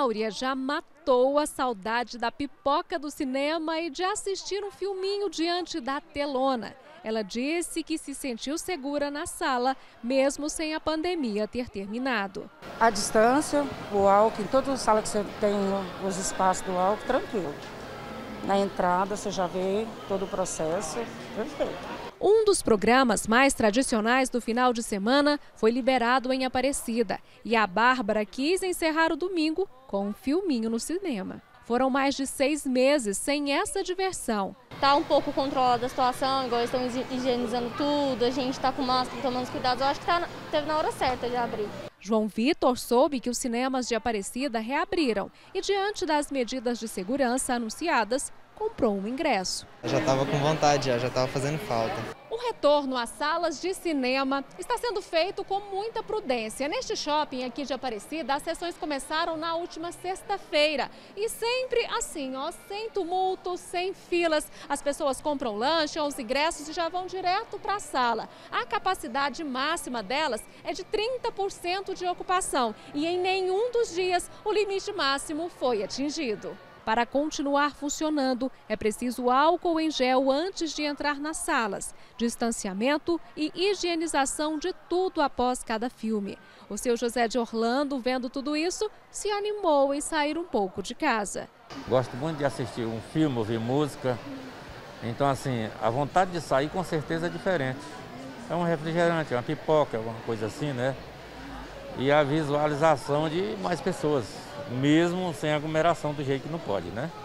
Áurea já matou a saudade da pipoca do cinema e de assistir um filminho diante da telona. Ela disse que se sentiu segura na sala, mesmo sem a pandemia ter terminado. A distância, o álcool, em toda sala que você tem os espaços do álcool, tranquilo. Na entrada você já vê todo o processo, perfeito. Um dos programas mais tradicionais do final de semana foi liberado em Aparecida. E a Bárbara quis encerrar o domingo com um filminho no cinema. Foram mais de 6 meses sem essa diversão. Está um pouco controlada a situação, igual estão higienizando tudo, a gente está com máscara, tomando os cuidados. Eu acho que teve na hora certa de abrir. João Vitor soube que os cinemas de Aparecida reabriram e, diante das medidas de segurança anunciadas, comprou um ingresso. Eu já estava com vontade, já estava fazendo falta. O retorno às salas de cinema está sendo feito com muita prudência. Neste shopping aqui de Aparecida, as sessões começaram na última sexta-feira. E sempre assim, sem tumulto, sem filas. As pessoas compram lanche, os ingressos e já vão direto para a sala. A capacidade máxima delas é de 30% de ocupação. E em nenhum dos dias o limite máximo foi atingido. Para continuar funcionando, é preciso álcool em gel antes de entrar nas salas, distanciamento e higienização de tudo após cada filme. O seu José de Orlando, vendo tudo isso, se animou em sair um pouco de casa. Gosto muito de assistir um filme, ouvir música. Então, assim, a vontade de sair com certeza é diferente. É um refrigerante, é uma pipoca, alguma coisa assim, né? E a visualização de mais pessoas, mesmo sem aglomeração do jeito que não pode, né?